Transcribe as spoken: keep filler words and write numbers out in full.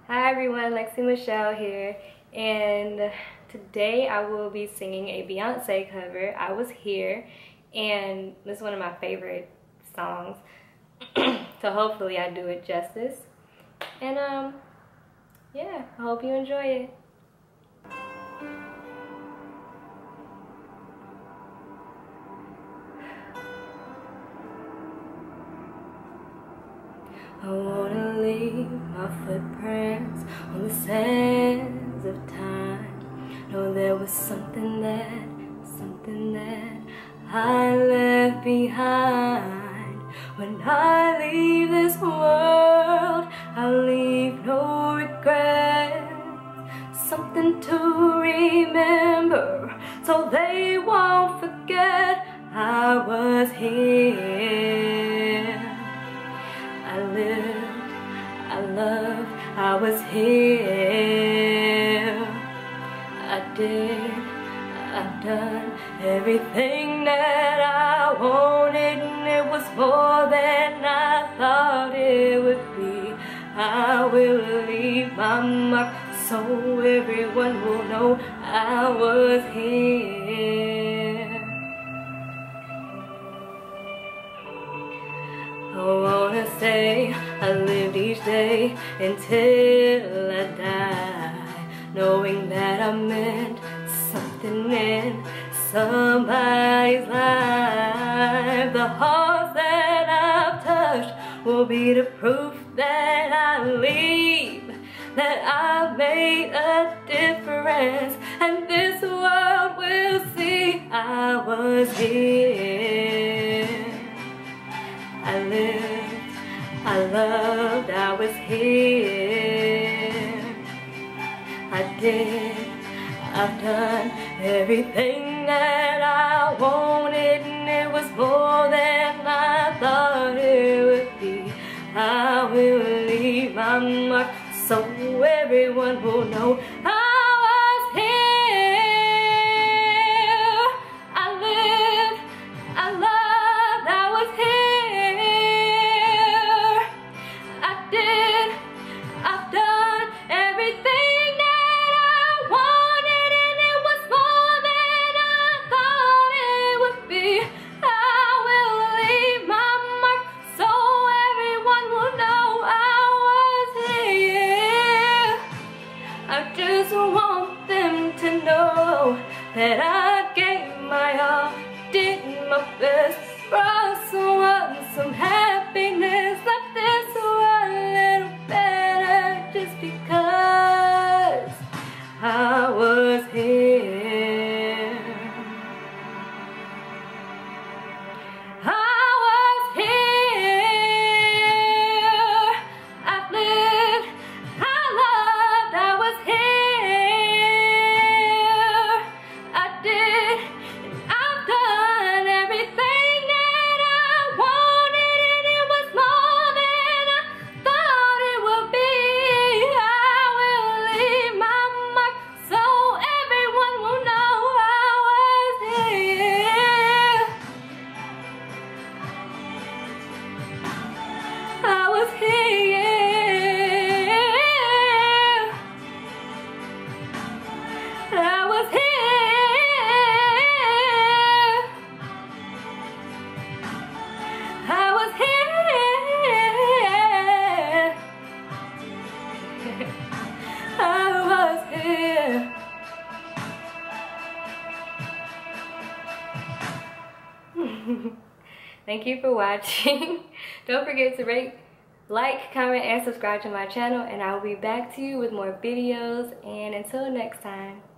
Hi everyone, Lexi Michelle here, and today I will be singing a Beyonce cover, I Was Here, and this is one of my favorite songs, so hopefully I do it justice, and um, yeah, I hope you enjoy it. I wanna leave my footprints on the sands of time. Know there was something that, something that I left behind. When I leave this world, I'll leave no regrets. Something to remember, so they won't forget I was here. I lived, I loved, I was here. I did, I've done everything that I wanted, and it was more than I thought it would be. I will leave my mark so everyone will know I was here. I wanna say I lived each day until I die, knowing that I meant something in somebody's life. The hearts that I've touched will be the proof that I leave, that I made a difference, and this world will see I was here. I lived, I loved, I was here. I did, I've done everything that I wanted, and it was more than I thought it would be. I will leave my mark so everyone will know I was here. I lived, I loved, I was here. I did, I've done everything that I wanted, and it was more than I thought it would be. I will leave my mark so everyone will know I was here. I just want them to know that I gave my all, did my best, brought someone some happiness, left this world a little better just because I was here. I was here. I've lived, I loved, I was here. I did, and I've done everything that I wanted, and it was more than I thought it would be. I will leave my mark so everyone will know I was here. I was here. I was here. I was here. I was here. Thank you for watching. Don't forget to rate, like, comment, and subscribe to my channel, and I will be back to you with more videos. And until next time.